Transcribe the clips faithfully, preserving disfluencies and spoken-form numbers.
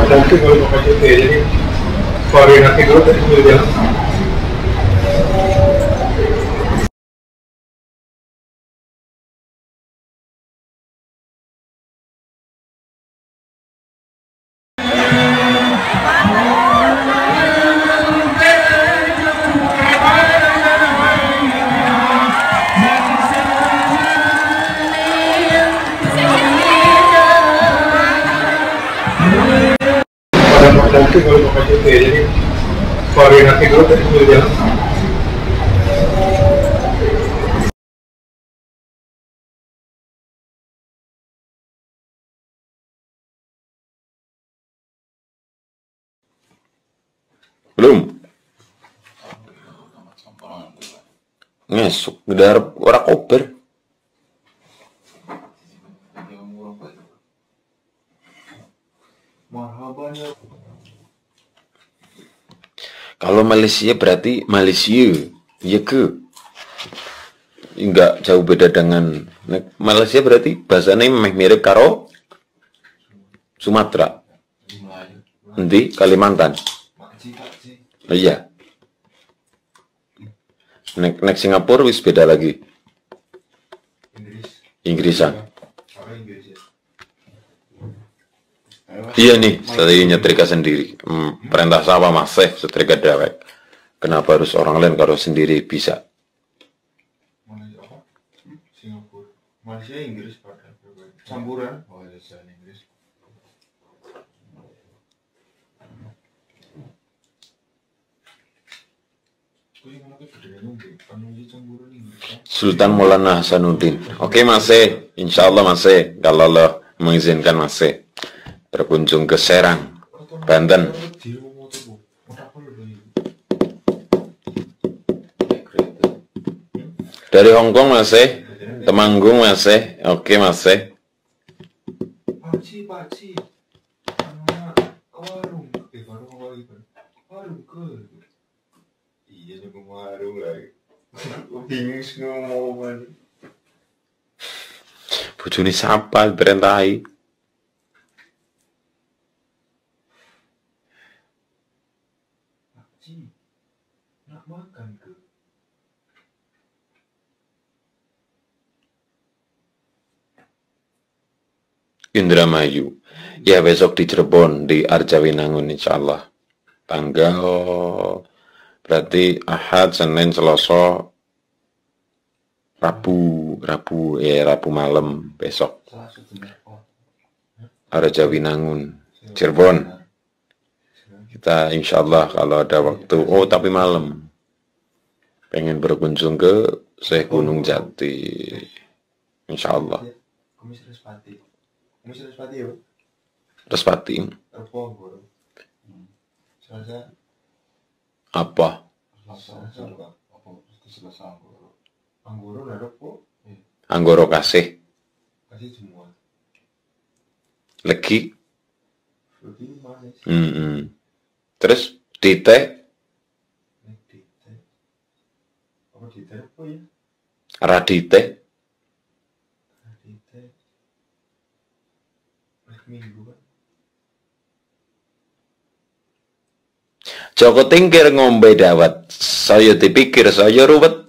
mungkin kalau pakai itu ya, jadi koordinasi dulu tadi gue bilang. Mungkin kalau pakai itu ya, jadi koordinasi dulu tadi gue bilang. Belum. Ngesuk gedarep ora kober. Kalau Malaysia berarti Malaysia, ya ke? Enggak jauh beda dengan Malaysia, berarti bahasanya memang mirip karo Sumatera. Nanti Kalimantan. Oh, iya. Nek, nek Singapura wis beda lagi. Inggrisan. Iya nih, saya nyetrika sendiri. Hmm, perintah sawah masih setrika dewek. Kenapa harus orang lain kalau sendiri bisa? Singapura, Malaysia, Inggris pada campuran. Oh, Malaysia, Inggris. Sultan Maulana Hasanuddin. Oke masih, insya Allah masih, kalau Allah mengizinkan masih berkunjung ke Serang, Banten. Dari Hongkong masih, Temanggung masih, oke masih. Pakcik, pakcik, warung, eh warung apa lagi? Warung ke? Iya nyebut warung lagi. Bingung sih ngomong. Bojone siapa perintahi? Pakcik, nak makan ke? Indramayu. Ya besok di Cirebon, di Arjawinangun insya Allah. Tanggal berarti Ahad, Senin, Selasa, Rabu, Rabu ya Rabu malam besok. Arjawinangun, Cirebon. Kita insya Allah kalau ada waktu. Oh tapi malam. Pengen berkunjung ke Syekh Gunung Jati. Insya Allah. Kumis Respati. Kumis Respati ya? Respati. Apa guru? Selasa. Apa? Selasa apa? Apa? Selasa Anggoro. Anggoro ada apa? Anggoro kasih. Kasih semua. Legi. Legi manis. Mm -mm. Terus dite. Dite. Apa dite apa ya? Radite. Radite. Minggu kan? Joko tingkir ngombe dawet. Saya dipikir saya ruwet.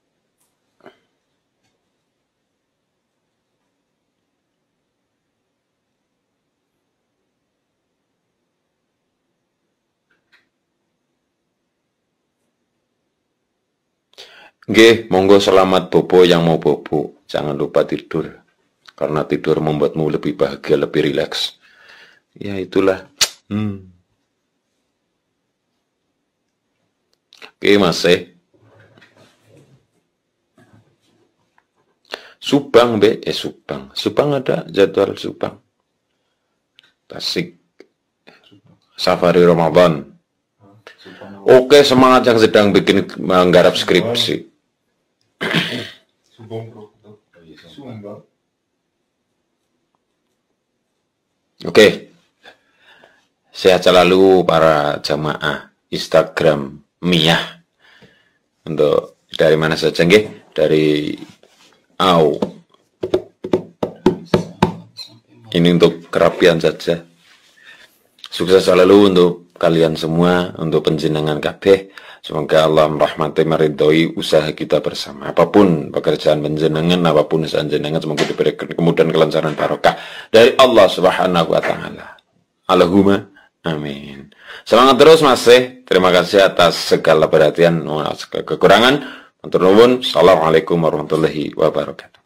Nggih, monggo selamat bobo yang mau bobo. Jangan lupa tidur. Karena tidur membuatmu lebih bahagia, lebih rileks. Ya itulah. Hmm. Oke, masih. Subang, Be. Eh, Subang. Subang ada jadwal Subang. Tasik. Safari Ramadan. Oke, semangat yang sedang bikin menggarap skripsi. Subang bro. Sumbang. Oke. Sehat selalu para jamaah Instagram Miyah. Untuk dari mana saja nggih? Dari Au. Ini untuk kerapian saja. Sukses selalu untuk kalian semua, untuk penjenengan kabeh. Semoga Allah merahmati meridhoi usaha kita bersama. Apapun pekerjaan penjenengan, apapun usaha penjenengan, semoga diberikan kemudahan, kelancaran, barokah dari Allah Subhanahu wa taala. Allahumma amin. Semangat terus masih. Terima kasih atas segala perhatian, segala kekurangan. Matur nuwun. Assalamualaikum warahmatullahi wabarakatuh.